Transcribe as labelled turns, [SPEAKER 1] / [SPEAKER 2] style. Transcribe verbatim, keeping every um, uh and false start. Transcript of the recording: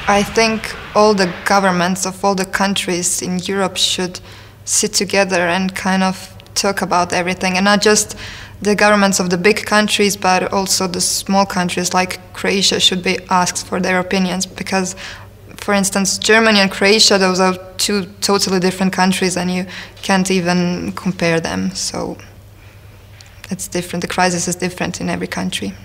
[SPEAKER 1] I think all the governments of all the countries in Europe should sit together and kind of talk about everything, and not just the governments of the big countries, but also the small countries like Croatia should be asked for their opinions, because, for instance, Germany and Croatia, those are two totally different countries, and you can't even compare them. So it's different. The crisis is different in every country.